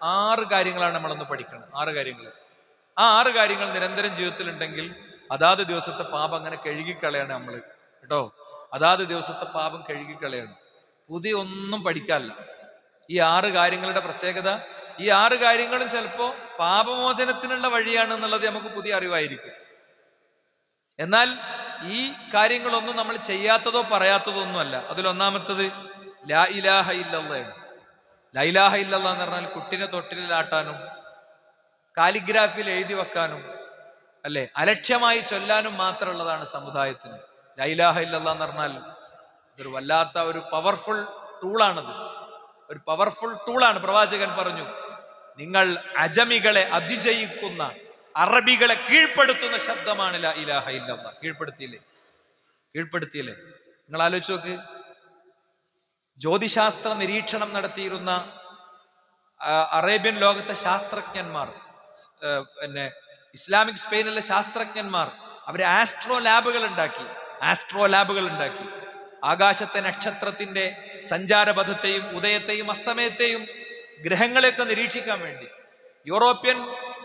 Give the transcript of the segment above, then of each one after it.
6 കാര്യങ്ങളാണ് നമ്മളൊന്ന് പഠിക്കണം. 6 കാര്യങ്ങൾ. ആ 6 കാര്യങ്ങൾ നിരന്തരം ജീവിതത്തിലുണ്ടെങ്കിൽ അതാത് ദിവസത്തെ പാപം അങ്ങനെ കഴുകിക്കളയാണ് നമ്മൾ കേട്ടോ. അതാത് ദിവസത്തെ പാപം കഴുകിക്കളയാണ്. പുതിയ ഒന്നും പഠിക്കാനില്ല. ഈ 6 കാര്യങ്ങളുടെ പ്രത്യേകത, ഈ 6 കാര്യങ്ങളും ചിലപ്പോ പാപമോചനത്തിനുള്ള വഴിയാണ് എന്നുള്ളത് നമുക്ക് പുതിയ അറിവായിരിക്കും. എന്നാൽ ഈ കാര്യങ്ങളൊന്നും നമ്മൾ ചെയ്യാത്തതോ പറയാത്തതോ ഒന്നുമല്ല. അതിലൊന്നാമത്തത് ലാ ഇലാഹ ഇല്ലല്ലാഹ്. ലാ ഇലാഹ ഇല്ലല്ലാഹ് എന്ന് പറഞ്ഞാൽ കുട്ടിനെ തൊട്ടിലാട്ടാനും കാലിഗ്രാഫിയിൽ എഴുതി വെക്കാനും അല്ലെ അലക്ഷ്യമായി ചൊല്ലാനും മാത്രമുള്ളതാണ് സമുദായത്തിന്. ലാ ഇലാഹ ഇല്ലല്ലാഹ് എന്ന് പറഞ്ഞാൽ ഇതൊരു വല്ലാത്ത ഒരു പവർഫുൾ ടൂളാണത്. ഒരു പവർഫുൾ ടൂളാണ്. പ്രവാചകൻ പറഞ്ഞു, നിങ്ങൾ അജമികളെ അതിജയിക്കുന്ന, അറബികളെ കീഴ്പ്പെടുത്തുന്ന ശബ്ദമാണ് ലാ ഇലാഹ ഇല്ലല്ലാഹ്. കീഴ്പ്പെടുത്തിയില്ലേ? നിങ്ങൾ ആലോചിച്ച് നോക്ക്. ജ്യോതിശാസ്ത്ര നിരീക്ഷണം നടത്തിയിരുന്ന അറേബ്യൻ ലോകത്തെ ശാസ്ത്രജ്ഞന്മാർ, പിന്നെ ഇസ്ലാമിക് സ്പെയിനിലെ ശാസ്ത്രജ്ഞന്മാർ, അവര് ആസ്ട്രോ ലാബുകൾ ഉണ്ടാക്കി ആകാശത്തെ നക്ഷത്രത്തിന്റെ സഞ്ചാരപഥത്തെയും ഉദയത്തെയും അസ്തമയത്തെയും ഗ്രഹങ്ങളെയൊക്കെ നിരീക്ഷിക്കാൻ വേണ്ടി യൂറോപ്യൻ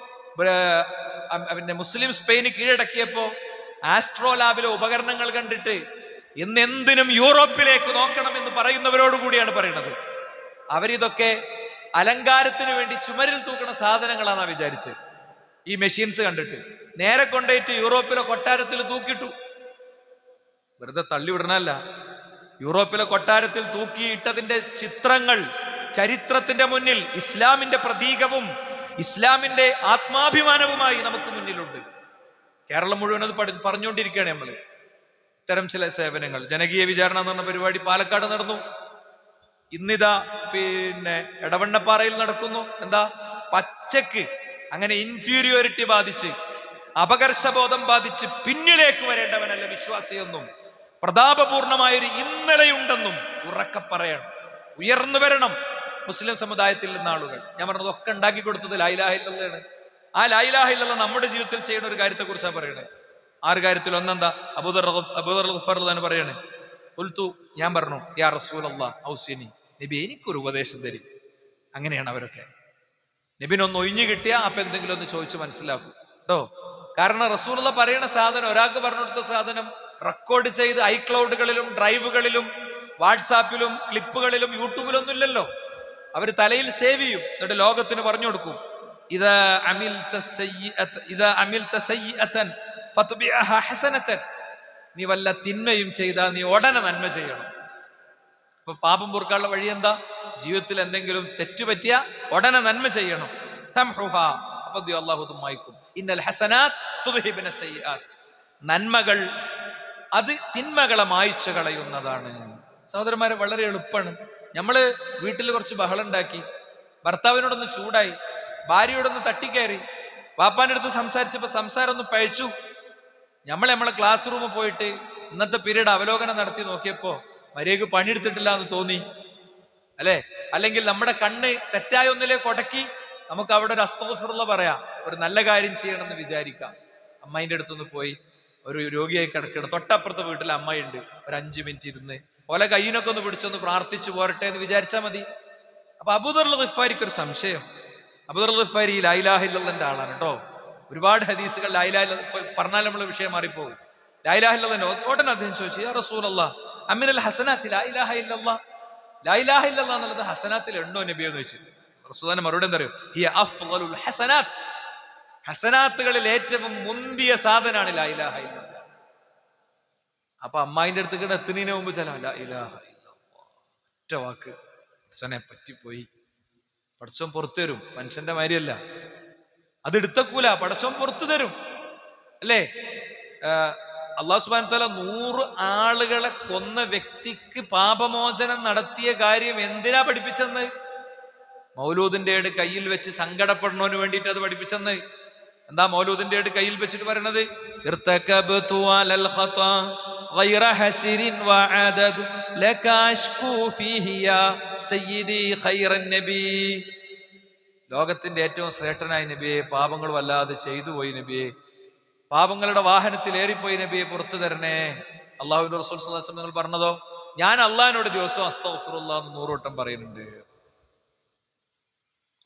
പിന്നെ മുസ്ലിം സ്പെയിന് കീഴടക്കിയപ്പോ ആസ്ട്രോ ലാബിലെ ഉപകരണങ്ങൾ കണ്ടിട്ട് ഇന്നെന്തിനും യൂറോപ്പിലേക്ക് നോക്കണമെന്ന് പറയുന്നവരോടുകൂടിയാണ് പറയുന്നത്. അവരിതൊക്കെ അലങ്കാരത്തിന് വേണ്ടി ചുമരിൽ തൂക്കണ സാധനങ്ങളാന്നാ വിചാരിച്ചത്. ഈ മെഷീൻസ് കണ്ടിട്ട് നേരെ കൊണ്ടുപോയിട്ട് യൂറോപ്പിലെ കൊട്ടാരത്തിൽ തൂക്കിയിട്ടു. വെറുതെ തള്ളിവിടണല്ല. യൂറോപ്പിലെ കൊട്ടാരത്തിൽ തൂക്കിയിട്ടതിന്റെ ചിത്രങ്ങൾ ചരിത്രത്തിന്റെ മുന്നിൽ ഇസ്ലാമിന്റെ പ്രതീകവും ഇസ്ലാമിന്റെ ആത്മാഭിമാനവുമായി നമുക്ക് മുന്നിലുണ്ട്. കേരളം മുഴുവൻ അത് പറഞ്ഞുകൊണ്ടിരിക്കുകയാണ് നമ്മൾ. ഇത്തരം ചില സേവനങ്ങൾ. ജനകീയ വിചാരണ എന്ന് പറഞ്ഞ പരിപാടി പാലക്കാട് നടന്നു. ഇന്നിതാ പിന്നെ എടവണ്ണപ്പാറയിൽ നടക്കുന്നു. എന്താ പച്ചക്ക് അങ്ങനെ ഇൻഫീരിയോറിറ്റി ബാധിച്ച്, അപകർഷബോധം ബാധിച്ച് പിന്നിലേക്ക് വരേണ്ടവനല്ല വിശ്വാസിയൊന്നും, പ്രതാപപൂർണമായൊരു ഇന്നലെയുണ്ടെന്നും ഉറക്കെ പറയണം. ഉയർന്നു വരണം മുസ്ലിം സമുദായത്തിൽ നിന്ന് ആളുകൾ. ഞാൻ പറഞ്ഞതൊക്കെ ഉണ്ടാക്കി കൊടുത്തത് ലാ ഇലാഹ ഇല്ലല്ലാഹ്. ആ ലാ ഇലാഹ ഇല്ലല്ലാഹ് നമ്മുടെ ജീവിതത്തിൽ ചെയ്യുന്ന ഒരു കാര്യത്തെ കുറിച്ചാണ് പറയുന്നത്. 6 കാര്യത്തിൽ ഒന്നെന്താ? അബൂദർ ഗഫാർ എന്ന് പറയാണ്. ഖുൽതു, ഞാൻ പറഞ്ഞു, യാ റസൂലല്ലാഹ് ഔസിനി, നബി എനിക്കൊരു ഉപദേശം തരും. അങ്ങനെയാണ് അവരൊക്കെ. നബിനൊന്ന് ഒഴിഞ്ഞു കിട്ടിയാ അപ്പൊ എന്തെങ്കിലും ഒന്ന് ചോദിച്ചു മനസ്സിലാക്കും കേട്ടോ. കാരണം റസൂലുള്ള പറയുന്ന സാധനം, ഒരാൾക്ക് പറഞ്ഞു കൊടുത്ത സാധനം റെക്കോർഡ് ചെയ്ത് ഐക്ലൗഡുകളിലും ഡ്രൈവുകളിലും വാട്സാപ്പിലും ക്ലിപ്പുകളിലും യൂട്യൂബിലൊന്നും ഇല്ലല്ലോ. അവർ തലയിൽ സേവ് ചെയ്യും, എന്നിട്ട് ലോകത്തിന് പറഞ്ഞു കൊടുക്കും. നീ വല്ല തിന്മയും ചെയ്താൽ നീ ഉടനെ നന്മ ചെയ്യണം. ഇപ്പൊ പാപം പൊറുക്കാനുള്ള വഴി എന്താ? ജീവിതത്തിൽ എന്തെങ്കിലും തെറ്റുപറ്റിയ ഉടനെ നന്മ ചെയ്യണം. നന്മകൾ അത് തിന്മകളെ മായ്ച്ചു കളയുന്നതാണ്. സഹോദരന്മാരെ, വളരെ എളുപ്പമാണ്. നമ്മള് വീട്ടിൽ കുറച്ച് ബഹളം ഉണ്ടാക്കി, ഭർത്താവിനോടൊന്ന് ചൂടായി, ഭാര്യയോടൊന്ന് തട്ടിക്കയറി, വാപ്പാന്റെ അടുത്ത് സംസാരിച്ചപ്പോ സംസാരം ഒന്ന് പഴിച്ചു. നമ്മളെ ക്ലാസ് റൂമിൽ പോയിട്ട് ഇന്നത്തെ പീരീഡ് അവലോകനം നടത്തി നോക്കിയപ്പോ മര്യാദക്ക് പണിയെടുത്തിട്ടില്ല എന്ന് തോന്നി അല്ലെ? അല്ലെങ്കിൽ നമ്മുടെ കണ്ണ് തെറ്റായ ഒന്നിലേക്ക് ഉടക്കി നമുക്ക് അവിടെ ഒരു അസ്തഗ്ഫിറുല്ലാ പറയാം, ഒരു നല്ല കാര്യം ചെയ്യണമെന്ന് വിചാരിക്കാം. അമ്മായിന്റെ അടുത്തൊന്ന് പോയി, ഒരു രോഗിയായി കിടക്കണം, തൊട്ടപ്പുറത്തെ വീട്ടിൽ അമ്മായിണ്ട്, ഒരു 5 മിനിറ്റ് ഇരുന്ന് ഓലെ കയ്യിനൊക്കെ ഒന്ന് പിടിച്ചൊന്ന് പ്രാർത്ഥിച്ചു പോരട്ടെ എന്ന് വിചാരിച്ചാൽ മതി. അപ്പൊ അബൂദർ ഗിഫാരിക്ക് ഒരു സംശയം. അബൂദർ ഗിഫാരി ലാ ഇലാഹ ഇല്ലല്ലാഹ്ന്റെ ആളാണ് കേട്ടോ. ഒരുപാട് ഹദീസുകൾ ലാ ഇലാഹ ഇല്ലല്ലാഹ് പറഞ്ഞാൽ നമ്മൾ വിഷയം മാറിപ്പോകും. ലാ ഇലാഹ ഇല്ലല്ലാഹ് ഉടനെ അദ്ദേഹം ചോദിച്ചു, യാ റസൂലല്ലാഹ് അമിനൽ ഹസനാത്തി ലാ ഇലാഹ ഇല്ലല്ലാഹ്, ലാ ഇലാഹ ഇല്ലല്ലാഹ് എന്നുള്ളത് ഹസനാത്തിൽ ഉണ്ടോ നബിയെ എന്ന് ചോദിച്ചു. റസൂലിന്റെ മറുപടി എന്താ അറിയോ? ഹിയ അഫ്ളലുൽ ഹസനാത്ത്, ഹസനാത്തുകളിൽ ഏറ്റവും മുന്തിയ സാധനാണ് ലാ ഇലാഹ ഇല്ലല്ലാഹ്. അപ്പൊ അമ്മായിന്റെ അടുത്ത് എത്തുന്നതിന് മുമ്പ് ലാ ഇലാഹ ഇല്ലല്ലാഹ് ഒറ്റ വാക്ക് പടച്ചോനെ പറ്റിപ്പോയി, പടച്ചോൻ പുറത്തു തരും. മനുഷ്യന്റെ മാതിരിയല്ല, അത് എടുത്തക്കൂല, പടച്ചോൻ പുറത്തു തരും അല്ലേ? അല്ലാഹു സുബ്ഹാനഹു വ തആല 100 ആളുകളെ കൊന്ന വ്യക്തിക്ക് പാപമോചനം നടത്തിയ കാര്യം എന്തിനാ പഠിപ്പിച്ചെന്ന്? മൗലൂദിന്റെ ഏട് കയ്യിൽ വെച്ച് സങ്കടപ്പെടുന്നതിന് വേണ്ടിയിട്ട് അത് പഠിപ്പിച്ചെന്ന്. എന്താ മൗലൂദിന്റെ ഏട് കയ്യിൽ വെച്ചിട്ട് പറയണത്? ഇർതകബ്തു അലൽ ഖതാ ഗൈറ ഹസിരിൻ വഅദദ് ലക അഷ്കൂ ഫീഹി യാ സയ്യിദി ഖൈറൻ നബി. ലോകത്തിന്റെ ഏറ്റവും ശ്രേഷ്ഠനായ നബിയെ, പാപങ്ങൾ വല്ലാതെ ചെയ്തു പോയി നബിയെ, പാപങ്ങളുടെ വാഹനത്തിൽ ഏറിപ്പോയി നബിയെ, പുറത്തു തരണേ. അള്ളാഹുവിന്റെ റസൂൽ സ്വല്ലല്ലാഹു അലൈഹി വസല്ലം പറഞ്ഞതോ, ഞാൻ അള്ളാഹിനോട് ദിവസവും അസ്തഗ്ഫിറുല്ലാഹ് 100 വട്ടം പറയുന്നുണ്ട്.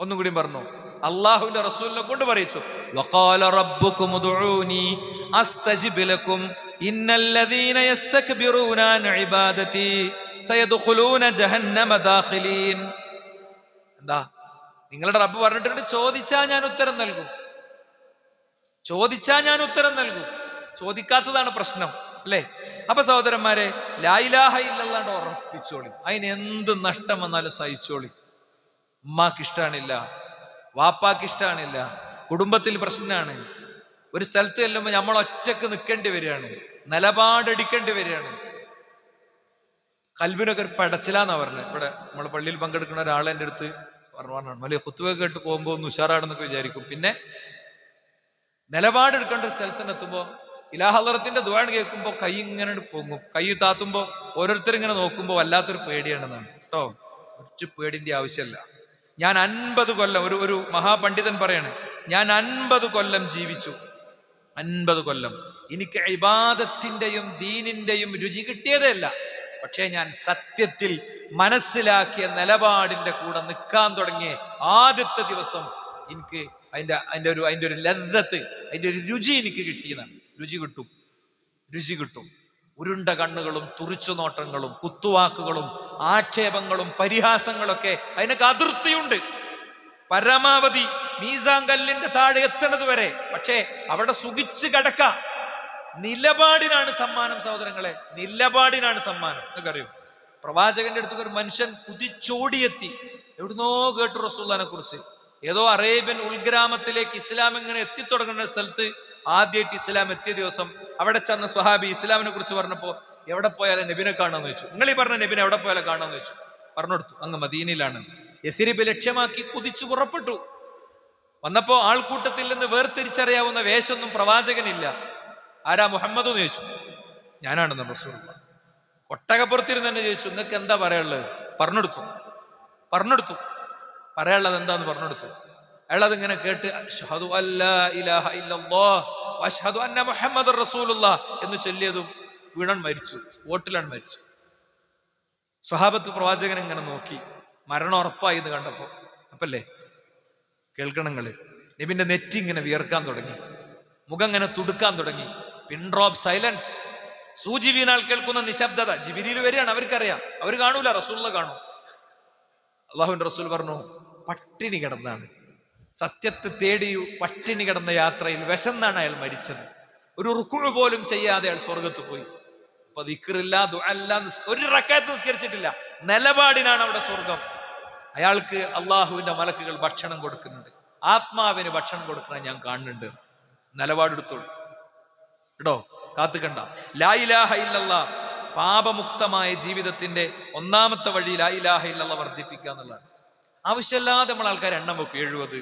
ഒന്നും കൂടി പറഞ്ഞു, അള്ളാഹുവിന്റെ റസൂലിനെ കൊണ്ട് പറയിച്ചു, വഖാല റബ്ബുകും ഉദ്ഊനി അസ്തജിബ് ലക്കും ഇന്നല്ലദീന യസ്തക്ബിറൂന അൻ ഇബാദതി സയദ്ഖുലൂന ജഹന്നമ ദാഖിലീൻ. എന്താ നിങ്ങളുടെ റബ്ബ് പറഞ്ഞിട്ടുണ്ട്, ചോദിച്ചാൽ ഞാൻ ഉത്തരം നൽകും, ചോദിച്ചാൽ ഞാൻ ഉത്തരം നൽകും. ചോദിക്കാത്തതാണ് പ്രശ്നം, അല്ലേ? അപ്പൊ സഹോദരന്മാരെ, ലാ ഇലാഹ ഇല്ലല്ലാഹ് ഉറപ്പിച്ചോളി. അതിന് എന്ത് നഷ്ടം വന്നാലും സഹിച്ചോളി. ഉമ്മാക്ക് ഇഷ്ടാണില്ല, വാപ്പാക്ക് ഇഷ്ടാണില്ല, കുടുംബത്തിൽ പ്രശ്നമാണ്, ഒരു സ്ഥലത്ത് ചെല്ലുമ്പോൾ നമ്മൾ ഒറ്റക്ക് നിൽക്കേണ്ടി വരികയാണ്, നിലപാടെടുക്കേണ്ടി വരികയാണ്. കൽബിനൊക്കെ ഒരു പടച്ചിലാന്നാ പറഞ്ഞത്. ഇവിടെ നമ്മളെ പള്ളിയിൽ പങ്കെടുക്കുന്ന ഒരാൾ എൻ്റെ അടുത്ത് പറഞ്ഞു, വലിയ ഖുത്ബ കേട്ട് പോകുമ്പോൾ ഒന്ന് ഉഷാറാണെന്നൊക്കെ വിചാരിക്കും. പിന്നെ നിലപാടെടുക്കേണ്ട ഒരു സ്ഥലത്തിനെത്തുമ്പോൾ ഇലാഹ ഹളറത്തിന്റെ ദുആ കേൾക്കുമ്പോൾ കൈ ഇങ്ങനെ പൊങ്ങും. കൈ താത്തുമ്പോൾ ഓരോരുത്തരും ഇങ്ങനെ നോക്കുമ്പോൾ വല്ലാത്തൊരു പേടിയാണെന്നാണ് കേട്ടോ. കുറച്ച് പേടിന്റെ ആവശ്യമല്ല. ഞാൻ 50 കൊല്ലം, ഒരു മഹാപണ്ഡിതൻ പറയാണ്, ഞാൻ 50 കൊല്ലം ജീവിച്ചു. 50 കൊല്ലം എനിക്ക് ഇബാദത്തിന്റെയും ദീനിന്റെയും രുചി കിട്ടിയതല്ല. പക്ഷേ ഞാൻ സത്യത്തിൽ മനസ്സിലാക്കിയ നിലപാടിന്റെ കൂടെ നിൽക്കാൻ തുടങ്ങിയ ആദ്യത്തെ ദിവസം എനിക്ക് അതിന്റെ ഒരു ലദ്ദത്ത്, അതിന്റെ ഒരു രുചി എനിക്ക് കിട്ടിയതാണ്. രുചി കിട്ടും. ഉരുണ്ട കണ്ണുകളും തുറിച്ചു നോട്ടങ്ങളും കുത്തുവാക്കുകളും ആക്ഷേപങ്ങളും പരിഹാസങ്ങളൊക്കെ അതിനൊക്കെ അതിർത്തിയുണ്ട്. പരമാവധി മീസാൻ കല്ലിന്റെ താഴെ എത്തുന്നത് വരെ. പക്ഷേ അവിടെ സുഖിച്ച് കിടക്കാം. നിലപാടിനാണ് സമ്മാനം സഹോദരങ്ങളെ, നിലപാടിനാണ് സമ്മാനം. എന്നൊക്കെ അറിയും, പ്രവാചകന്റെ അടുത്ത് ഒരു മനുഷ്യൻ കുതിച്ചോടിയെത്തി. എവിടുന്നോ കേട്ടു റസൂലുള്ളാഹിനെ കുറിച്ച്. ഏതോ അറേബ്യൻ ഉൾഗ്രാമത്തിലേക്ക് ഇസ്ലാം ഇങ്ങനെ എത്തിത്തുടങ്ങുന്ന സ്ഥലത്ത് ആദ്യമായിട്ട് ഇസ്ലാം എത്തിയ ദിവസം അവിടെ ചെന്ന സ്വഹാബി ഇസ്ലാമിനെ കുറിച്ച് പറഞ്ഞപ്പോ, എവിടെ പോയാലും നബിനെ കാണാന്ന് വെച്ചു. നിങ്ങൾ ഈ പറഞ്ഞ നബിനെ എവിടെ പോയാലും കാണാന്ന് വെച്ചു. പറഞ്ഞെടുത്തു, അങ്ങ് മദീനയിലാണ്. യഥ്രിബ് ലക്ഷ്യമാക്കി കുതിച്ചു പുറപ്പെട്ടു. വന്നപ്പോ ആൾക്കൂട്ടത്തിൽ നിന്ന് വേർതിരിച്ചറിയാവുന്ന വേഷമൊന്നും പ്രവാചകനില്ല. ആരാ മുഹമ്മദ് എന്ന് ചോദിച്ചു. ഞാനാണെന്ന് റസൂലുള്ളാഹി. ഒട്ടകപ്പുറത്തിരുന്ന് തന്നെ ചോദിച്ചു, നിങ്ങൾക്ക് എന്താ പറയാനുള്ളത്? പറഞ്ഞെടുത്തു. പറയാനുള്ളത് എന്താന്ന് പറഞ്ഞെടുത്തു. അയാൾ അതിങ്ങനെ കേട്ട് അശ്ഹദു അല്ലാ ഇലാഹ ഇല്ലല്ലാഹ് വഅശ്ഹദു അന്ന മുഹമ്മദുർ റസൂലുള്ളാഹ് എന്ന് ചൊല്ലിയതും വീണൻ മരിച്ചു. സ്പോട്ടിലാണ് മരിച്ചു. സ്വഹാബത്ത് പ്രവാചകൻ ഇങ്ങനെ നോക്കി, മരണം ഉറപ്പായി എന്ന് കണ്ടപ്പോ. അപ്പല്ലേ കേൾക്കണങ്ങള്, നബിന്റെ നെറ്റി ഇങ്ങനെ വിയർക്കാൻ തുടങ്ങി, മുഖം ഇങ്ങനെ തുടുക്കാൻ തുടങ്ങി. Pin drop silence. സൂചി വീണാൽ കേൾക്കുന്ന നിശബ്ദത. ജിബ്രീൽ വരികയാണ്, അവർക്കറിയാം, അവർ കാണൂല, റസൂലുള്ളാഹി കാണും. അല്ലാഹുവിന്റെ റസൂൽ പറഞ്ഞു, പട്ടിണി കിടന്നാണ്, സത്യത്തെ തേടി പട്ടിണി കിടന്ന യാത്രയിൽ വിശന്നാണ് അയാൾ മരിച്ചത്. ഒരു റുക്ഉ പോലും ചെയ്യാതെ അയാൾ സ്വർഗത്ത് പോയി. അപ്പൊ ദിക്റില്ല, ദുആഇല്ല, ഒരു റക്അത്ത് നിസ്കരിച്ചിട്ടില്ല. നിലപാടിനാണ് അവിടെ സ്വർഗം. അയാൾക്ക് അള്ളാഹുവിന്റെ മലക്കുകൾ ഭക്ഷണം കൊടുക്കുന്നുണ്ട്, ആത്മാവിന് ഭക്ഷണം കൊടുക്കണം ഞാൻ കാണുന്നുണ്ട്. നിലപാടെടുത്തോളൂ കേട്ടോ, കാത്തുകണ്ട. ലാ ഇലാഹ ഇല്ലല്ലാഹ്, പാപമുക്തമായ ജീവിതത്തിന്റെ ഒന്നാമത്തെ വഴി ലാ ഇലാഹ ഇല്ലല്ലാഹ് വർദ്ധിപ്പിക്കുക എന്നുള്ളതാണ്. ആവശ്യമില്ലാതെ നമ്മൾ ആൾക്കാർ എണ്ണം വെക്കും.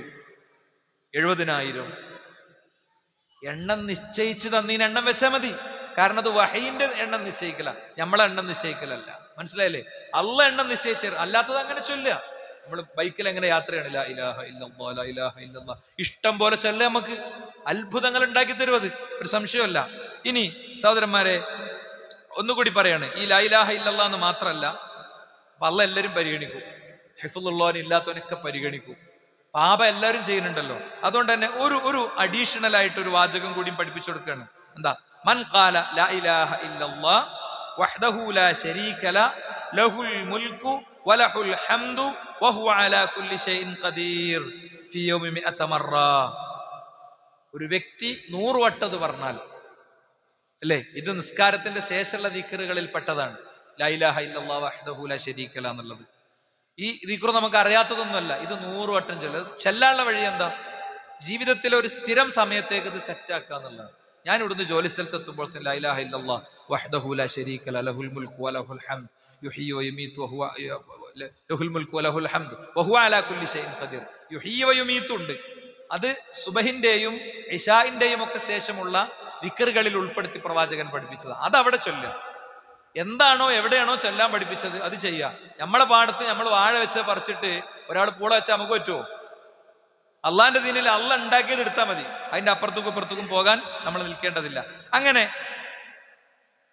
70,000 എണ്ണം നിശ്ചയിച്ച് തന്നീന് എണ്ണം വെച്ചാൽ മതി. കാരണം അത് വഹയിന്റെ എണ്ണം നിശ്ചയിക്കല, നമ്മളെ എണ്ണം നിശ്ചയിക്കലല്ല. മനസ്സിലായില്ലേ? അള്ളാഹ് എണ്ണം നിശ്ചയിച്ചു, അല്ലാത്തത് അങ്ങനെ ചൊല്ലുക. നമ്മൾ ബൈക്കിൽ എങ്ങനെ യാത്രയാണ്, ലാ ഇലാഹ ഇല്ലല്ലാഹ് ലാ ഇലാഹ ഇല്ലല്ലാഹ് ഇഷ്ടം പോലെ ചൊല്ല. നമുക്ക് അത്ഭുതങ്ങൾ ഉണ്ടാക്കി തരും, അത് ഒരു സംശയമല്ല. ഇനി സഹോദരന്മാരെ, ഒന്നുകൂടി പറയാണ്, ഈ ലാ ഇലാഹ ഇല്ലല്ലാഹ് എന്ന് മാത്രമല്ല, അള്ളാഹ് എല്ലാവരും പരിഗണിക്കും. ഹിഫ്ളുള്ളവന് ഇല്ലാത്തവനൊക്കെ പരിഗണിക്കും. പാപം എല്ലാവരും ചെയ്യുന്നുണ്ടല്ലോ. അതുകൊണ്ട് തന്നെ ഒരു അഡീഷണൽ ആയിട്ട് ഒരു വാചകം കൂടി പഠിപ്പിച്ചു കൊടുക്കുകയാണ്. എന്താ? മൻ ഖാല ലാ ഇലാഹ ഇല്ലല്ലാഹ് വഹ്ദഹു ലാ ശരീക ലഹുൽ മുൽക്കു വലഹുൽ ഹംദു വഹുവ അലാ കുല്ലി ഷൈഇൻ ഖദീർ ഫീ യൗമി 100 മറ. ഒരു വ്യക്തി 100 വട്ടം പറഞ്ഞാൽ, അല്ലേ, ഇത് നിസ്കാരത്തിന്റെ ശേഷമുള്ള ദിക്റുകളിൽ പെട്ടതാണ്. ലാ ഇലാഹ ഇല്ലല്ലാഹ് വഹ്ദഹു ലാ ശരീക ലഹു എന്നുള്ളത്. ഈ ദിക്റ് നമുക്ക് അറിയാത്തതൊന്നുമല്ല. ഇത് 100 വട്ടം ചെല്ലാനുള്ള വഴി എന്താ? ജീവിതത്തിലെ ഒരു സ്ഥിരം സമയത്തേക്ക് ഇത് സെറ്റ് ആക്കുക എന്നുള്ളതാണ്. ഞാൻ ഇവിടുന്ന് ജോലി സ്ഥലത്ത് എത്തുമ്പോൾ ലാ ഇലാഹ ഇല്ലല്ലാഹ് വഹ്ദഹു ലാ ശരീക ലഹുൽ മുൽക്കു വലഹുൽ ഹംദ് യുഹ്യി വയുമീതു വഹുവ ലഹുൽ മുൽക്കു വലഹുൽ ഹംദ് വഹുവ അലാ കുല്ലി ഷൈഇൻ ഖദീർ. യുഹ്യി വയുമീതു ഉണ്ട്. അത് സുബഹിന്റെയും ഇശാഇന്റെയും ഒക്കെ ശേഷമുള്ള ദിക്റുകളിൽ ഉൾപ്പെടുത്തി പ്രവാചകൻ പഠിപ്പിച്ചത്. അത് അവിടെ ചൊല്ലുക. എന്താണോ എവിടെയാണോ ചൊല്ലാൻ പഠിപ്പിച്ചത് അത് ചെയ്യുക. നമ്മളെ പാടത്ത് നമ്മൾ വാഴ വെച്ച് പറിച്ചിട്ട് ഒരാൾ പൂള വെച്ചാൽ നമുക്ക് പറ്റുമോ? അള്ളാന്റെ ദീനിൽ അള്ളാഹ് ഉണ്ടാക്കിയത് എടുത്താൽ മതി. അതിന്റെ അപ്പുറത്തേക്കും ഇപ്പുറത്തേക്കും പോകാൻ നമ്മൾ നിൽക്കേണ്ടതില്ല. അങ്ങനെ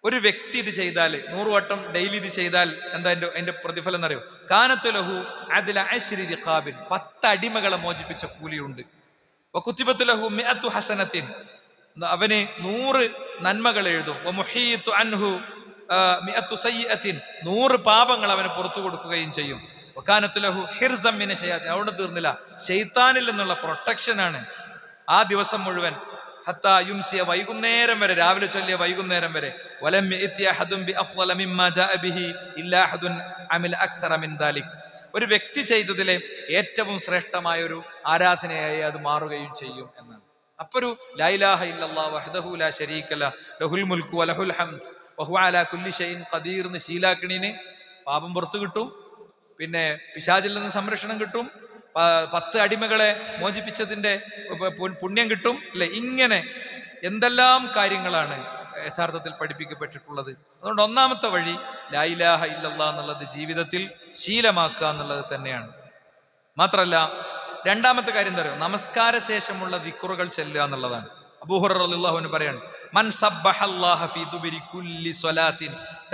ഒരു വ്യക്തി ഇത് ചെയ്താൽ 100 വട്ടം ഡെയിലി ഇത് ചെയ്താൽ എന്താ അതിന്റെ പ്രതിഫലം എന്നറിയോ? കാനത്തു ലഹു അദ്ല അശ്രി റിഖാബിൻ, 10 അടിമകളെ മോചിപ്പിച്ച കൂലിയുണ്ട്. വകുതിബത്തു ലഹു 100 ഹസനത്തിൻ, അവന് 100 നന്മകൾ എഴുതും. വമുഹീതു അൻഹു 100 സയ്യിഅത്തിൻ, 100 പാപങ്ങൾ അവന് പുറത്തു കൊടുക്കുകയും ചെയ്യും. വകാനത്തു ലഹു ഹിർസൻ മിന ശയാത്തിൻ, അവിടെ തീർന്നില്ല, ശൈത്താനിൽ നിന്നുള്ള പ്രൊട്ടക്ഷനാണ് ആ ദിവസം മുഴുവൻ. ഹത്താ യുംസിയ, വൈകുന്നേരം വരെ, രാവിലെ ചൊല്ലിയ വൈകുന്നേരം വരെ. വലം യഅതി അഹദുൻ ബിഅഫ്ളല മിമ്മാ ജാഅ ബിഹി ഇല്ലാ അഹദുൻ അമില അക്തറ മിൻ ദാലിക്, ഒരു വ്യക്തി ചെയ്തതിലെ ഏറ്റവും ശ്രേഷ്ഠമായ ഒരു ആരാധനയായി അത് മാറുകയും ചെയ്യും എന്നാണ്. അപ്പൊ ഒരു ലാ ഇലാഹ ഇല്ലല്ലാഹ് വഹ്ദഹു ലാ ശരീക ലഹു ലഹുൽ മുൽക്കു വലഹുൽ ഹംദ് വഹുവ അലാ കുല്ലി ഷൈഇൻ ഖദീർ എന്ന് ശീലാക്കണീന് പാപം പുറത്തു കിട്ടും, പിന്നെ പിശാചിൽ നിന്ന് സംരക്ഷണം കിട്ടും, 10 അടിമകളെ മോചിപ്പിച്ചതിന്റെ പുണ്യം കിട്ടും അല്ലെ. ഇങ്ങനെ എന്തെല്ലാം കാര്യങ്ങളാണ് യഥാർത്ഥത്തിൽ പഠിപ്പിക്കപ്പെട്ടിട്ടുള്ളത്. അതുകൊണ്ട് ഒന്നാമത്തെ വഴി ലാ ഇലാഹ ഇല്ലല്ലാഹ് എന്നുള്ളത് ജീവിതത്തിൽ ശീലമാക്കുക എന്നുള്ളത് തന്നെയാണ്. മാത്രല്ല രണ്ടാമത്തെ കാര്യം എന്താ പറയുക? നമസ്കാര ശേഷമുള്ള ദിക്റുകൾ ചെല്ലുക എന്നുള്ളതാണ്. അബൂ ഹുറൈറ റളിയല്ലാഹു അൻഹു പറയാണ്, മൻ സബ്ബഹല്ലാഹ ഫീ ദുബരി കുല്ലി സ്വലാത്തിൻ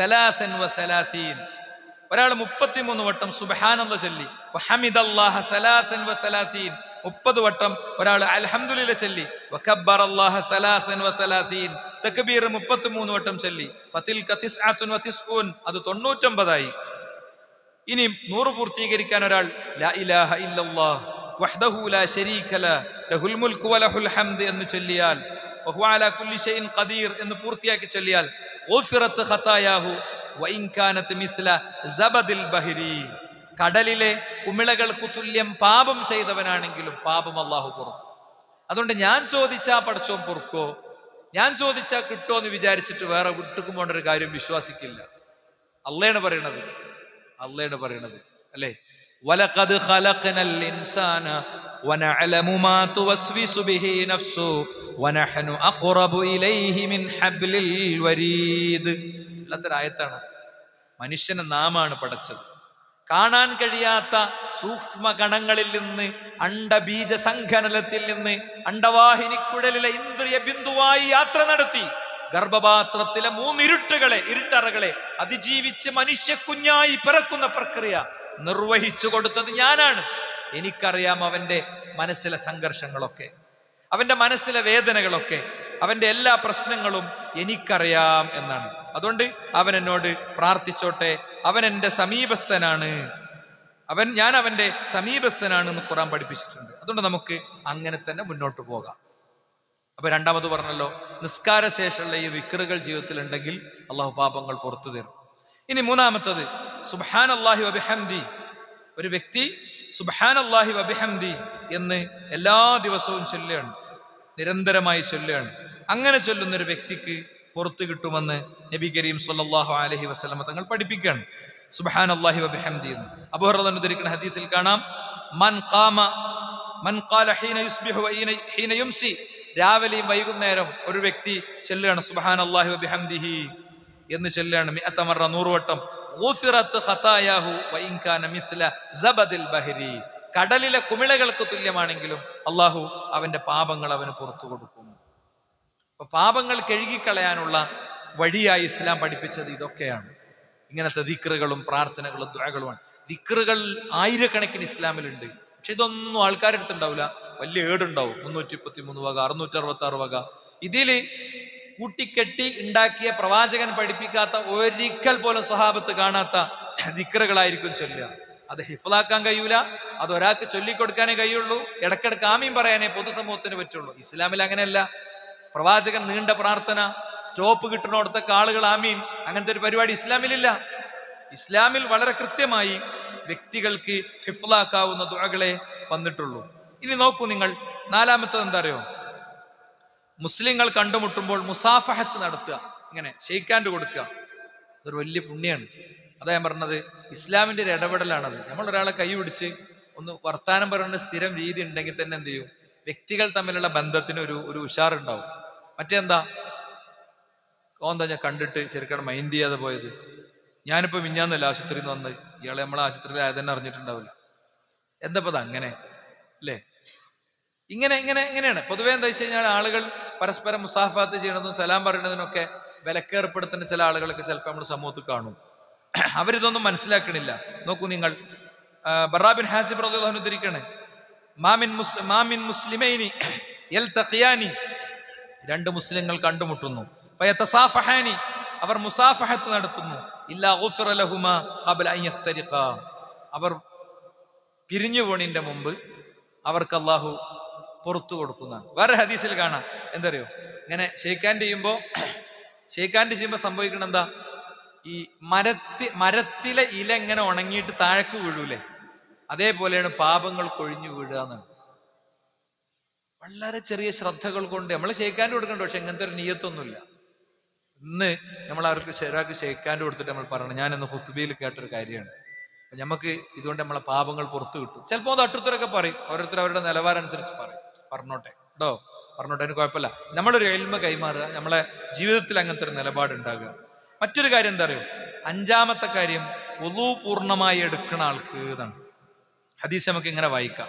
33, ഒരാൾ 33 വട്ടം സുബ്ഹാനല്ലാഹ് ചൊല്ലി, വഹമിദല്ലാഹ 33, 30 വട്ടം ഒരാൾ അൽഹംദുലില്ലാഹ് ചൊല്ലി, വകബ്ബറല്ലാഹ 33, തക്ബീർ 33 വട്ടം ചൊല്ലി, ഫതിൽക 99, അത് 99ആയി. ഇനി 100 പൂർത്തീകരിക്കാൻ ഒരാൾ ലാ ഇലാഹ ഇല്ലല്ലാഹ് വഹ്ദഹു ലാ ശരീക ലഹു ലഹുൽ മുൽക്കു വലഹുൽ ഹംദ് എന്ന് ചൊല്ലിയാൽ, വഹുവ അലാ കുല്ലി ഷൈഇൻ ഖദീർ എന്ന് പൂർത്തിയാക്കി ചൊല്ലിയാൽ, ഗുഫിറത് ഖതായാഹു വഇൻ കാനത് മിസ്ല സബദിൽ ബഹരി, കടലിലെ കുമിളകൾക്ക് തുല്യം പാപം ചെയ്തവനാണെങ്കിലും പാപം അല്ലാഹു പൊറുക്കും. അതുകൊണ്ട് ഞാൻ ചോദിച്ചാ പടച്ചോൻ പൊറുക്കോ, ഞാൻ ചോദിച്ചാ കിട്ടോ എന്ന് വിചാരിച്ചിട്ട് വേറെ വിട്ടുക്കും പോണ്ട ഒരു കാര്യം വിശ്വാസിക്കില്ല. അള്ളയാണ് പറയണത് അല്ലേ? വലഖദ് ഖലഖനൽ ഇൻസാന വനഅലമു മാ തുവസ്വിസു ബിഹി നഫ്സു വനഹ്നു അഖ്റബു ഇലൈഹി മിൻ ഹബ്ലിൽ വരീദ്. അല്ലാത്തൊരു ആയത്താണ്. മനുഷ്യനെ നാമാണ് പടച്ചത്. കാണാൻ കഴിയാത്ത സൂക്ഷ്മ കണങ്ങളിൽ നിന്ന്, അണ്ടബീജ സംഘനലത്തിൽ നിന്ന് അണ്ടവാഹിനിക്കുഴലിലെ ഇന്ദ്രിയ ബിന്ദുവായി യാത്ര നടത്തി ഗർഭപാത്രത്തിലെ 3 ഇരുട്ടറകളെ അതിജീവിച്ച് മനുഷ്യ കുഞ്ഞായി പിറക്കുന്ന പ്രക്രിയ നിർവഹിച്ചു കൊടുത്തത് ഞാനാണ്. എനിക്കറിയാം അവന്റെ മനസ്സിലെ സംഘർഷങ്ങളൊക്കെ, അവന്റെ മനസ്സിലെ വേദനകളൊക്കെ, അവന്റെ എല്ലാ പ്രശ്നങ്ങളും എനിക്കറിയാം എന്നാണ്. അതുകൊണ്ട് അവൻ എന്നോട് പ്രാർത്ഥിച്ചോട്ടെ, അവൻ എൻ്റെ സമീപസ്ഥനാണ്, ഞാൻ അവന്റെ സമീപസ്ഥനാണ് എന്ന് ഖുർആൻ പഠിപ്പിച്ചിട്ടുണ്ട്. അതുകൊണ്ട് നമുക്ക് അങ്ങനെ തന്നെ മുന്നോട്ട് പോകാം. അപ്പൊ രണ്ടാമത് പറഞ്ഞല്ലോ, നിസ്കാര ശേഷമുള്ള ഈ ദിക്റുകൾ ജീവിതത്തിൽ ഉണ്ടെങ്കിൽ അള്ളാഹു പാപങ്ങൾ പുറത്തു തരും. ഇനി മൂന്നാമത്തത് സുബ്ഹാനല്ലാഹി വബിഹംദി. ഒരു വ്യക്തി സുബ്ഹാനല്ലാഹി വബിഹംദി എന്ന് എല്ലാ ദിവസവും ചൊല്ലുകയാണ്, നിരന്തരമായി ചൊല്ലുകയാണ്. അങ്ങനെ ചൊല്ലുന്ന ഒരു വ്യക്തിക്ക് പുറത്തു കിട്ടുമെന്ന് നബി കരീം സ്വല്ലല്ലാഹു അലൈഹി വസല്ലം തങ്ങൾ പഠിപ്പിക്കുകയാണ്. സുബ്ഹാനല്ലാഹി വബിഹംദി എന്ന് അബൂ ഹുറൈറ ഉദ്ധരിക്കുന്ന ഹദീസിൽ കാണാം, മൻ ഖാല ഹീന യുസ്ബിഹു ഹീന യുംസി, രാവിലെയും വൈകുന്നേരം ഒരു വ്യക്തി ചൊല്ലുകയാണ് സുബ്ഹാനല്ലാഹി വബിഹംദിഹി എന്ന് ചൊല്ലുകയാണ് 100 മറ, 100 വട്ടം, ഗുഫിറത് ഖതായാഹു വഇൻ കാന മിസ്ല സബദിൽ ബഹരി, കടലിലെ കുമിളകൾക്ക് തുല്യമാണെങ്കിലും അള്ളാഹു അവന്റെ പാപങ്ങൾ അവന് പുറത്തു കൊടുക്കും. അപ്പൊ പാപങ്ങൾ കഴുകിക്കളയാനുള്ള വഴിയായി ഇസ്ലാം പഠിപ്പിച്ചത് ഇതൊക്കെയാണ്. ഇങ്ങനത്തെ ദിക്റുകളും പ്രാർത്ഥനകളും ദുആകളുമാണ്. ദിക്റുകൾ ആയിരക്കണക്കിന് ഇസ്ലാമിലുണ്ട്. പക്ഷെ ഇതൊന്നും ആൾക്കാരുടെ അടുത്തുണ്ടാവില്ല. വലിയ ഏടുണ്ടാവും, 333 വക, 666 വക. ഇതില് കൂട്ടിക്കെട്ടി ഉണ്ടാക്കിയ, പ്രവാചകൻ പഠിപ്പിക്കാത്ത, ഒരിക്കൽ പോലും സ്വഹാബത്ത് കാണാത്ത ദിക്റുകളായിരിക്കും ചൊല്ലുക. അത് ഹിഫ്ലാക്കാൻ കഴിയൂല, അത് ഒരാൾക്ക് ചൊല്ലിക്കൊടുക്കാനേ കഴിയുള്ളൂ, ഇടക്കിടക്ക് ആമീൻ പറയാനേ പൊതുസമൂഹത്തിന് പറ്റുള്ളൂ. ഇസ്ലാമിൽ അങ്ങനെയല്ല. പ്രവാചകൻ നീണ്ട പ്രാർത്ഥന, സ്റ്റോപ്പ് കിട്ടുന്നിടത്തൊക്കെ ആളുകൾ ആമീൻ, അങ്ങനത്തെ ഒരു പരിപാടി ഇസ്ലാമിലില്ല. ഇസ്ലാമിൽ വളരെ കൃത്യമായി വ്യക്തികൾക്ക് ഹിഫ്ലാക്കാവുന്ന ദുആകളെ വന്നിട്ടുള്ളൂ. ഇനി നോക്കൂ നിങ്ങൾ, നാലാമത്തത് എന്താ അറിയോ? മുസ്ലിങ്ങൾ കണ്ടുമുട്ടുമ്പോൾ മുസാഫഹത്ത് നടത്തുക, ഇങ്ങനെ ഷെയ്ക്കാൻഡ് കൊടുക്കുക. അതൊരു വലിയ പുണ്യാണ്. അതാ ഞാൻ പറഞ്ഞത്, ഇസ്ലാമിന്റെ ഒരു ഇടപെടലാണത്. നമ്മൾ ഒരാളെ കൈ പിടിച്ച് ഒന്ന് വർത്താനം പറയുന്ന സ്ഥിരം രീതി ഉണ്ടെങ്കിൽ തന്നെ എന്ത് ചെയ്യും? വ്യക്തികൾ തമ്മിലുള്ള ബന്ധത്തിന് ഒരു ഉഷാറുണ്ടാവും. മറ്റേന്താ ഓന്താ ഞാൻ കണ്ടിട്ട് ശരിക്കും മൈൻഡ് ചെയ്യാതെ പോയത്, ഞാനിപ്പോ മിഞ്ഞാന്നല്ല ആശുപത്രിയിൽ നിന്ന് വന്നത്, ഇയാളെ നമ്മളെ ആശുപത്രിയിൽ ആയതന്നെ അറിഞ്ഞിട്ടുണ്ടാവില്ല, എന്താപ്പത് അങ്ങനെ അല്ലേ? ഇങ്ങനെയാണ് പൊതുവെ. എന്താ വെച്ച് കഴിഞ്ഞാൽ ആളുകൾ പരസ്പരം മുസാഫാത്ത് ചെയ്യണതും സലാം പറയുന്നതിനൊക്കെ വിലക്കേർപ്പെടുത്തുന്ന ചില ആളുകളൊക്കെ ചിലപ്പോൾ നമ്മുടെ സമൂഹത്തിൽ കാണും. അവരിതൊന്നും മനസ്സിലാക്കണില്ല. നോക്കൂ നിങ്ങൾ, ബറാ ബിൻ ഹാസിബ് റളിയല്ലാഹു അൻഹു ഉദ്ധരിക്കുകയാണ്, മാമിൻ മുസ്ലിമൈനി യൽതഖിയാനി, രണ്ട് മുസ്ലിങ്ങൾ കണ്ടുമുട്ടുന്നു, ഫയതസാഫഹാനി, അവർ മുസാഫഹത്ത് നടത്തുന്നു, ഇല്ലാ ഗുഫിറ ലഹുമാ ഖബ്ല അൻ യഫ്തരിഖാ, അവർ പിരിഞ്ഞു പോണിന്റെ മുമ്പ് അവർക്ക് അല്ലാഹു പുറത്തു കൊടുക്കുന്നതാണ്. വേറെ ഹദീസിൽ കാണാം, എന്തറിയോ, ഇങ്ങനെ ഷെയ്ക്കാൻഡ് ചെയ്യുമ്പോൾ സംഭവിക്കണം എന്താ, ഈ മരത്തിലെ ഇല ഇങ്ങനെ ഉണങ്ങിയിട്ട് താഴേക്ക് വീഴൂലേ, അതേപോലെയാണ് പാപങ്ങൾ കൊഴിഞ്ഞു വീഴുക എന്നാണ്. വളരെ ചെറിയ ശ്രദ്ധകൾ കൊണ്ട് നമ്മൾ ഷെയ്ക്കാൻഡ് കൊടുക്കണ്ട, പക്ഷെ ഇങ്ങനത്തെ ഒരു നിയ്യത്തൊന്നുമില്ല. ഇന്ന് നമ്മൾ ഒരാൾക്ക് ഷെയ്ക്കാൻഡ് കൊടുത്തിട്ട് നമ്മൾ പറയണം, ഞാനിന്ന് ഖുത്ബയിൽ കേട്ടൊരു കാര്യമാണ്, നമുക്ക് ഇതുകൊണ്ട് നമ്മളെ പാപങ്ങൾ പുറത്തു കിട്ടും. ചിലപ്പോൾ അത് അട്ടുത്തരൊക്കെ പറയും, ഓരോരുത്തർ അവരുടെ നിലവാരം അനുസരിച്ച് പറയും, പറഞ്ഞോട്ടെ കേട്ടോ, പറഞ്ഞോട്ടെ, അതിന് കുഴപ്പമില്ല. നമ്മളൊരു എൽമ കൈമാറുക, നമ്മളെ ജീവിതത്തിൽ അങ്ങനത്തെ ഒരു നിലപാടുണ്ടാകുക. മറ്റൊരു കാര്യം എന്താ അറിയോ, 5-ാമത്തെ കാര്യം വുളു പൂർണ്ണമായി എടുക്കുന്ന ആൾക്ക് എന്നാണ്. ഹദീസ് നമുക്ക് ഇങ്ങനെ വായിക്കാം.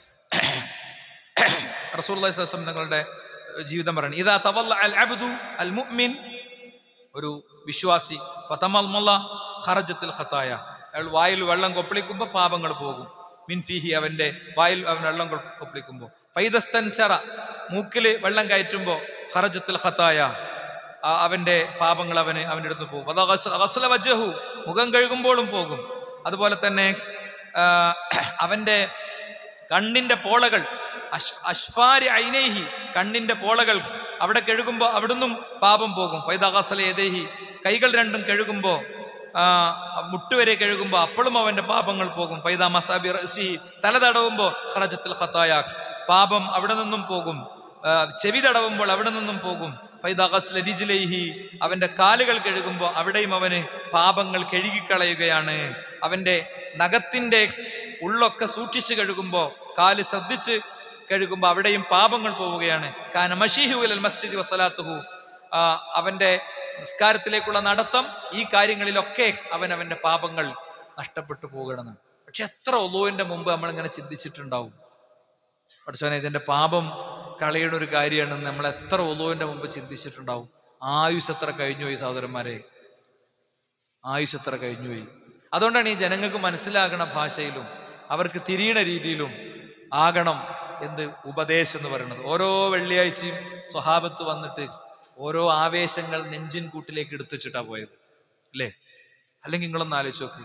റസൂലുള്ളാഹി സ്വല്ലല്ലാഹു അലൈഹി വസല്ലം തങ്ങളുടെ ജീവിതം പറയുന്നത്, ഇദാ തവല്ല അൽ അബ്ദു അൽ മുഅ്മിൻ, ഒരു വിശ്വാസി, ഫതമൽമല ഖറജത്തുൽ ഖതായ, അയാൾ വായിൽ വെള്ളം കൊപ്പിളിക്കുമ്പോൾ പാപങ്ങൾ പോകും. മിൻ ഫീഹി, അവന്റെ വായിൽ അവൻ വെള്ളം കൊപ്പിളിക്കുമ്പോൾ, ഫൈദസ്തൻശറ, മൂക്കില് വെള്ളം കയറ്റുമ്പോൾ, ഖറജത്തുൽ ഖതായ, അവന്റെ പാപങ്ങൾ അവന്റെ അടുത്ത് പോകും. ഗസ്ല വജ്ഹു, മുഖം കഴുകുമ്പോഴും പോകും. അതുപോലെ തന്നെ അവന്റെ കണ്ണിന്റെ പോളകൾ, അശ്ഫാരി ഐനൈഹി, കണ്ണിന്റെ പോളകൾ അവിടെ കഴുകുമ്പോൾ അവിടുന്നും പാപം പോകും. ഫൈദ ഗസ്ല യദൈഹി, കൈകൾ രണ്ടും കഴുകുമ്പോൾ, മുട്ടുവരെ കഴുകുമ്പോൾ അപ്പോഴും അവന്റെ പാപങ്ങൾ പോകും. ഫൈദ മസാബി റഅസി, തല തടവുമ്പോൾ ഖറജത്തുൽ ഖതായ, പാപം അവിടെ നിന്നും പോകും. ചെവി തടവുമ്പോൾ അവിടെ നിന്നും പോകും. ഫൈദ ഗസ്ല റിജ്ലൈഹി, അവന്റെ കാലുകൾ കഴുകുമ്പോൾ അവിടെയും അവന് പാപങ്ങൾ കഴുകിക്കളയുകയാണ്. അവന്റെ നഖത്തിന്റെ ഉള്ളൊക്കെ സൂക്ഷിച്ച് കഴുകുമ്പോൾ, കാല് ശ്രദ്ധിച്ച് കഴുകുമ്പോൾ അവിടെയും പാപങ്ങൾ പോവുകയാണ്. കാന മശീഹു ഇലൽ മസ്ജിദി വസലാത്തുഹു, അവന്റെ നിസ്കാരത്തിലേക്കുള്ള നടത്തം, ഈ കാര്യങ്ങളിലൊക്കെ അവന്റെ പാപങ്ങൾ നഷ്ടപ്പെട്ടു പോകണമെന്നാണ്. പക്ഷെ എത്ര ഒളുവിന്റെ മുമ്പ് നമ്മളിങ്ങനെ ചിന്തിച്ചിട്ടുണ്ടാവും, പഠിച്ചവനെ ഇതിന്റെ പാപം കളയണ ഒരു കാര്യമാണെന്ന് നമ്മൾ എത്ര ഒളുവിന്റെ മുമ്പ് ചിന്തിച്ചിട്ടുണ്ടാവും. ആയുസ് എത്ര കഴിഞ്ഞുപോയി സഹോദരന്മാരെ, ആയുസ് എത്ര കഴിഞ്ഞുപോയി. അതുകൊണ്ടാണ് ഈ ജനങ്ങൾക്ക് മനസ്സിലാകണ ഭാഷയിലും അവർക്ക് തിരിയണ രീതിയിലും ആകണം എന്ത് ഉപദേശം എന്ന് പറയുന്നത്. ഓരോ വെള്ളിയാഴ്ചയും സ്വഹാബത്ത് വന്നിട്ട് ഓരോ ആവേശങ്ങൾ നെഞ്ചിൻ കൂട്ടിലേക്ക് എടുത്തുവെച്ചിട്ടാ പോയത്, അല്ലേ? അല്ലെങ്കിൽ നിങ്ങളൊന്ന് ആലോചിച്ച് നോക്ക്,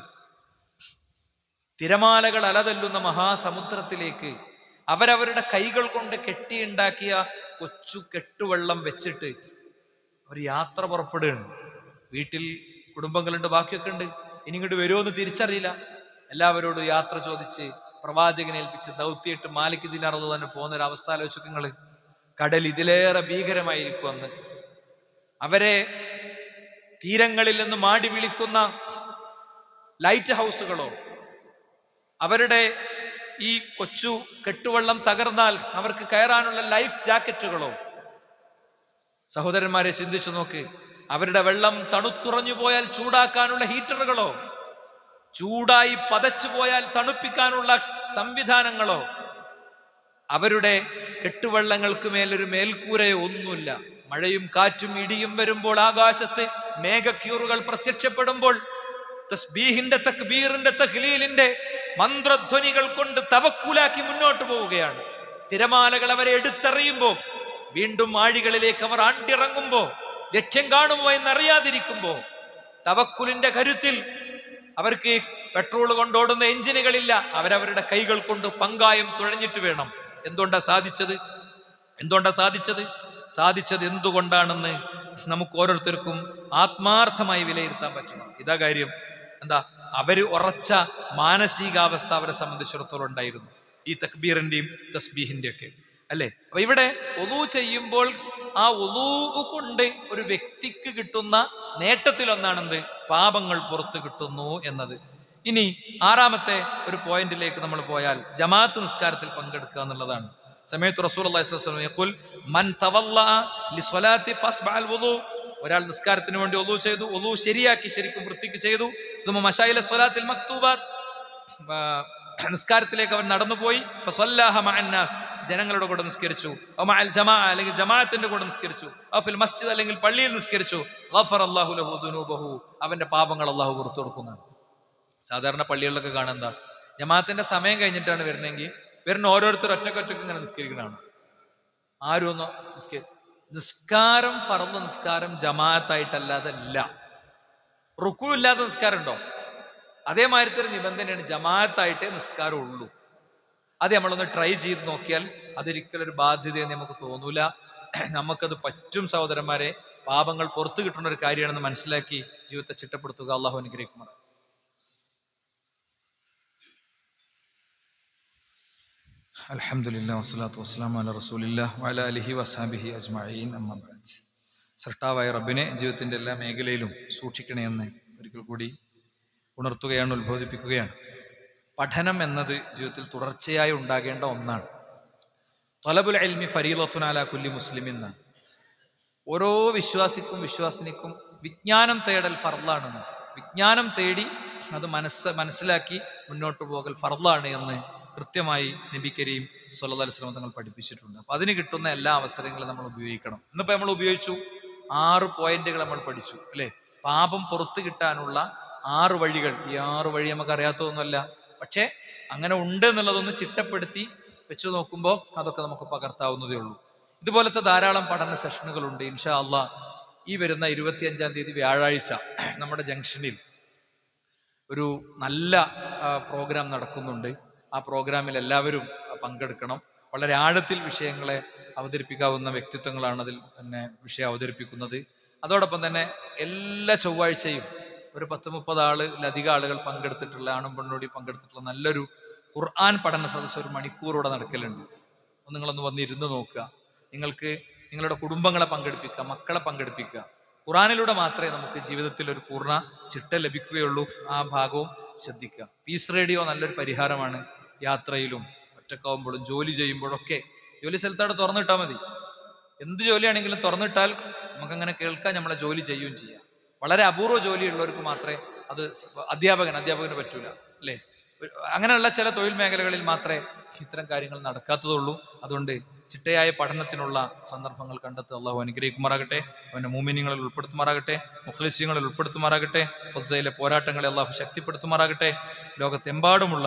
തിരമാലകൾ അലതല്ലുന്ന മഹാസമുദ്രത്തിലേക്ക് അവരവരുടെ കൈകൾ കൊണ്ട് കെട്ടിയുണ്ടാക്കിയ കൊച്ചു കെട്ടുവെള്ളം വെച്ചിട്ട് അവർ യാത്ര പുറപ്പെടുകയാണ്. വീട്ടിൽ കുടുംബങ്ങളുണ്ട്, ബാക്കിയൊക്കെ ഉണ്ട്, ഇനി ഇങ്ങോട്ട് വരുമോ എന്ന് തിരിച്ചറിയില്ല. എല്ലാവരോടും യാത്ര ചോദിച്ച് പ്രവാചകനെ ഏൽപ്പിച്ച് ദൗത്യമായിട്ട് മാലിക് ദിനാർ തന്നെ പോകുന്ന ഒരു അവസ്ഥ ആലോചിച്ചു നിങ്ങൾ. കടൽ ഇതിലേറെ ഭീകരമായിരിക്കും അന്ന്. അവരെ തീരങ്ങളിൽ നിന്ന് മാടി വിളിക്കുന്ന ലൈറ്റ് ഹൗസുകളോ, അവരുടെ ഈ കൊച്ചു കെട്ടുവെള്ളം തകർന്നാൽ അവർക്ക് കയറാനുള്ള ലൈഫ് ജാക്കറ്റുകളോ, സഹോദരന്മാരെ ചിന്തിച്ചു നോക്ക്. അവരുടെ വെള്ളം തണുത്തുറഞ്ഞു പോയാൽ ചൂടാക്കാനുള്ള ഹീറ്ററുകളോ, ചൂടായി പതച്ചു പോയാൽ തണുപ്പിക്കാനുള്ള സംവിധാനങ്ങളോ, അവരുടെ കെട്ടുവെള്ളങ്ങൾക്ക് മേലൊരു മേൽക്കൂരയോ ഒന്നുമില്ല. മഴയും കാറ്റും ഇടിയും വരുമ്പോൾ, ആകാശത്ത് മേഘക്യൂറുകൾ പ്രത്യക്ഷപ്പെടുമ്പോൾ, തസ്ബീഹിന്റെ തക്ബീറിന്റെ തഹ്ലീലിന്റെ മന്ത്രധ്വനികൾ കൊണ്ട് തവക്കുലാക്കി മുന്നോട്ട് പോവുകയാണ്. തിരമാലകൾ അവരെ എടുത്തെറിയുമ്പോ, വീണ്ടും ആഴികളിലേക്ക് അവർ ആണ്ടിറങ്ങുമ്പോ, ലക്ഷ്യം കാണുമോ എന്നറിയാതിരിക്കുമ്പോ, തവക്കുലിന്റെ കരുത്തിൽ അവർക്ക് പെട്രോൾ കൊണ്ടോടുന്ന എഞ്ചിനുകളില്ല, അവരവരുടെ കൈകൾ കൊണ്ട് പങ്കായം തുഴഞ്ഞിട്ട് വേണം. എന്തുകൊണ്ടാ സാധിച്ചത് എന്തുകൊണ്ടാണെന്ന് നമുക്ക് ഓരോരുത്തർക്കും ആത്മാർത്ഥമായി വിലയിരുത്താൻ പറ്റണം. ഇതാ കാര്യം. എന്താ, അവര് ഉറച്ച മാനസികാവസ്ഥ അവരെ സംബന്ധിച്ചിടത്തോളം ഉണ്ടായിരുന്നു, ഈ തക്ബീറിന്റെയും തസ്ബീഹിന്റെയും ഒക്കെ, അല്ലെ? അപ്പൊ ഇവിടെ ഒളു ചെയ്യുമ്പോൾ ആ ഒളു കൊണ്ട് ഒരു വ്യക്തിക്ക് കിട്ടുന്ന നേട്ടത്തിലൊന്നാണെന്ത്, പാപങ്ങൾ പുറത്തു കിട്ടുന്നു എന്നത്. ഇനി 6-ാമത്തെ ഒരു പോയിന്റിലേക്ക് നമ്മൾ പോയാൽ, ജമാഅത്ത് നിസ്കാരത്തിൽ പങ്കെടുക്കുക എന്നുള്ളതാണ്. സമയത്ത് റസൂലുള്ളാഹി സ്വല്ലല്ലാഹു അലൈഹി വസല്ലം യഖുൽ മൻ തവല്ലഅ ലിസ്വലാത്തി ഫസ്ബഅൽ വുളു, ഒരാൾ നിസ്കാരത്തിന് വേണ്ടി ഒളു ചെയ്തു, ഒളു ശരിയാക്കി ശരിക്കും വൃത്തിക്ക് ചെയ്തു, സുമ്മ മശായില സ്വലാത്തിൽ മക്തൂബാത്ത്, നിസ്കാരത്തിലേക്ക് അവൻ നടന്നുപോയി. ഫസല്ലാഹ മഅന്നാസ്, ജനങ്ങളുടെ കൂടെ നിസ്കരിച്ചു. മഅൽ ജമാഅ, അല്ലെങ്കിൽ ജമാഅത്തിന്റെ കൂടെ നിസ്കരിച്ചു. ഫിൽ മസ്ജിദ്, അല്ലെങ്കിൽ പള്ളിയിൽ നിസ്കരിച്ചു. ഗഫറല്ലാഹു ലഹു ദുനൂബഹു, അവന്റെ പാപങ്ങൾ അള്ളാഹു പുറത്തു കൊടുക്കുന്നതാണ്. സാധാരണ പള്ളികളിലൊക്കെ കാണാൻ എന്താ, ജമാഅത്തിന്റെ സമയം കഴിഞ്ഞിട്ടാണ് വരുന്നെങ്കിൽ വരുന്ന ഓരോരുത്തർ ഒറ്റക്കൊറ്റക്ക് ഇങ്ങനെ നിസ്കരിക്കണതാണ്. ആരും ഒന്ന് നിസ്കാരം ഫർദ് നിസ്കാരം ജമാഅത്തായിട്ടല്ലാതെ അല്ല. റുക്കൂ ഇല്ലാത്ത നിസ്കാരം ഉണ്ടോ? അതേമാതിരത്തെ ഒരു നിബന്ധനയാണ്, ജമാഅത്തായിട്ടേ നിസ്കാരം ഉള്ളൂ. അത് നമ്മളൊന്ന് ട്രൈ ചെയ്ത് നോക്കിയാൽ അതൊരിക്കലും ഒരു ബാധ്യതയെന്ന് നമുക്ക് തോന്നൂല. നമുക്കത് പറ്റും സഹോദരന്മാരെ. പാപങ്ങൾ പുറത്തു കിട്ടുന്ന ഒരു കാര്യമാണെന്ന് മനസ്സിലാക്കി ജീവിതത്തെ ചിട്ടപ്പെടുത്തുക. അള്ളാഹു അനുഗ്രഹിക്കുമാറാകട്ടെ. അൽഹംദുലില്ലാഹി വസ്സലാത്തു വസ്സലാമു അലാ റസൂലില്ലാഹി വഅലാ ആലിഹി വസ്ഹബിഹി അജ്മഈൻ. അമ്മാ ബഅദ്. സൃഷ്ടാവായ റബ്ബിനെ ജീവിതത്തിന്റെ എല്ലാ മേഖലയിലും സൂക്ഷിക്കണേ എന്ന് ഒരിക്കൽ കൂടി ഉണർത്തുകയാണ്, ഉത്ബോധിപ്പിക്കുകയാണ്. പഠനം എന്നത് ജീവിതത്തിൽ തുടർച്ചയായി ഉണ്ടാകേണ്ട ഒന്നാണ്. തലബുൽ ഇൽമി ഫരീളത്തുൻ അലാ കുല്ലി മുസ്ലിമിൻ എന്നാണ്. ഓരോ വിശ്വാസിക്കും വിശ്വാസിനിക്കും വിജ്ഞാനം തേടൽ ഫർളാണെന്ന്, വിജ്ഞാനം തേടി അത് മനസ്സിലാക്കി മുന്നോട്ട് പോകൽ ഫർളാണ് എന്ന് കൃത്യമായി നബി കരീം സ്വല്ലല്ലാഹു അലൈഹി വസല്ലം തങ്ങൾ പഠിപ്പിച്ചിട്ടുണ്ട്. അപ്പൊ അതിന് കിട്ടുന്ന എല്ലാ അവസരങ്ങളും നമ്മൾ ഉപയോഗിക്കണം. ഇന്നിപ്പോ നമ്മൾ ഉപയോഗിച്ചു 6 പോയിന്റുകൾ നമ്മൾ പഠിച്ചു, അല്ലെ? പാപം പുറത്തു കിട്ടാനുള്ള 6 വഴികൾ. ഈ 6 വഴി നമുക്ക് അറിയാത്തതൊന്നുമല്ല, പക്ഷെ അങ്ങനെ ഉണ്ട് എന്നുള്ളതൊന്ന് ചിട്ടപ്പെടുത്തി വെച്ചു നോക്കുമ്പോൾ അതൊക്കെ നമുക്ക് പകർത്താവുന്നതേ ഉള്ളൂ. ഇതുപോലത്തെ ധാരാളം പഠന സെഷനുകളുണ്ട്. ഇൻഷാ അള്ളാ ഈ വരുന്ന 25-ാം തീയതി വ്യാഴാഴ്ച നമ്മുടെ ജംഗ്ഷനിൽ ഒരു നല്ല പ്രോഗ്രാം നടക്കുന്നുണ്ട്. ആ പ്രോഗ്രാമിൽ എല്ലാവരും പങ്കെടുക്കണം. വളരെ ആഴത്തിൽ വിഷയങ്ങളെ അവതരിപ്പിക്കാവുന്ന വ്യക്തിത്വങ്ങളാണ് അതിൽ തന്നെ വിഷയം അവതരിപ്പിക്കുന്നത്. അതോടൊപ്പം തന്നെ എല്ലാ ചൊവ്വാഴ്ചയും ഒരു 10-30 ആളിലധികം ആളുകൾ പങ്കെടുത്തിട്ടുള്ള, ആണും പെണ്ണോടി പങ്കെടുത്തിട്ടുള്ള നല്ലൊരു ഖുർആൻ പഠന സദസ്സ് ഒരു മണിക്കൂറോടെ നടക്കലുണ്ട്. നിങ്ങളൊന്ന് വന്നിരുന്ന് നോക്കുക. നിങ്ങൾക്ക് നിങ്ങളുടെ കുടുംബങ്ങളെ പങ്കെടുപ്പിക്കുക, മക്കളെ പങ്കെടുപ്പിക്കുക. ഖുർആനിലൂടെ മാത്രമേ നമുക്ക് ജീവിതത്തിൽ ഒരു പൂർണ്ണ ചിട്ട ലഭിക്കുകയുള്ളൂ. ആ ഭാഗവും ശ്രദ്ധിക്കുക. പീസ് റേഡിയോ നല്ലൊരു പരിഹാരമാണ്. യാത്രയിലും ഒറ്റക്കാവുമ്പോഴും ജോലി ചെയ്യുമ്പോഴൊക്കെ ജോലി സ്ഥലത്തോടെ തുറന്നിട്ടാൽ മതി. എന്ത് ജോലിയാണെങ്കിലും തുറന്നിട്ടാൽ നമുക്കങ്ങനെ കേൾക്കാൻ, നമ്മളെ ജോലി ചെയ്യുകയും ചെയ്യാം. വളരെ അപൂർവ ജോലിയുള്ളവർക്ക് മാത്രമേ അത്, അധ്യാപകന് പറ്റൂല, അല്ലേ? അങ്ങനെയുള്ള ചില തൊഴിൽ മേഖലകളിൽ മാത്രമേ ഇത്തരം കാര്യങ്ങൾ നടക്കാത്തതുള്ളൂ. അതുകൊണ്ട് ചിട്ടയായ പഠനത്തിനുള്ള സന്ദർഭങ്ങൾ കണ്ടെത്തുക. അള്ളാഹു അനുഗ്രഹിക്കുമാറാകട്ടെ. അവന്റെ മുഅ്മിനീങ്ങളിൽ ഉൾപ്പെടുത്തുമാറാകട്ടെ. മുഖ്ലിസീങ്ങളിൽ ഉൾപ്പെടുത്തുമാറാകട്ടെ. ഖുസ്സയിലെ പോരാട്ടങ്ങളെ അള്ളാഹു ശക്തിപ്പെടുത്തുമാറാകട്ടെ. ലോകത്തെമ്പാടുമുള്ള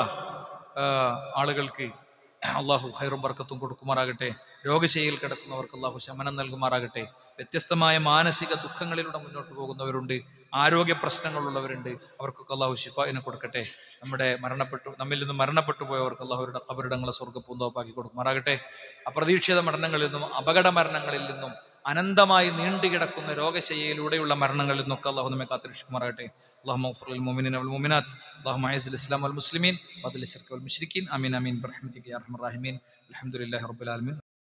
ആളുകൾക്ക് അള്ളാഹു ഖൈറും ബർക്കത്തും കൊടുക്കുമാറാകട്ടെ. രോഗശൈലിയിൽ കിടക്കുന്നവർക്ക് അള്ളാഹു ശമനം നൽകുമാറാകട്ടെ. വ്യത്യസ്തമായ മാനസിക ദുഃഖങ്ങളിലൂടെ മുന്നോട്ട് പോകുന്നവരുണ്ട്, ആരോഗ്യ പ്രശ്നങ്ങളുള്ളവരുണ്ട്. അവർക്കൊക്കെ അള്ളാഹു ശിഫാഇനെ കൊടുക്കട്ടെ. നമ്മിൽ നിന്ന് മരണപ്പെട്ടു പോയവർക്ക് അള്ളാഹുരുടെ ഖബറിടങ്ങളെ സ്വർഗ്ഗപ്പൂന്തോപ്പാക്കി കൊടുക്കുമാറാകട്ടെ. അപ്രതീക്ഷിത മരണങ്ങളിൽ നിന്നും അപകട മരണങ്ങളിൽ നിന്നും അനന്തമായി നീണ്ടുകിടക്കുന്ന രോഗശയ്യയിലൂടെയുള്ള മരണങ്ങളിൽ നിന്നൊക്കെ അള്ളാഹു നമ്മെ കാത്തുരക്ഷിക്കുമാറാകട്ടെ. അല്ലാഹുമ്മ ഗ്ഫിർ ലിൽ മുഅ്മിനീന വൽ മുഅ്മിനാത്ത്. അല്ലാഹുമ്മ അഇസ്സിൽ ഇസ്ലാം വൽ മുസ്ലിമീൻ വദിൽ ശിർക്ക് വൽ മുശ്രിക്കീൻ. ആമീൻ ആമീൻ ബിറഹ്മതിക യാ അർഹമർ റഹീമീൻ. അൽഹംദുലില്ലാഹി റബ്ബിൽ ആലമീൻ.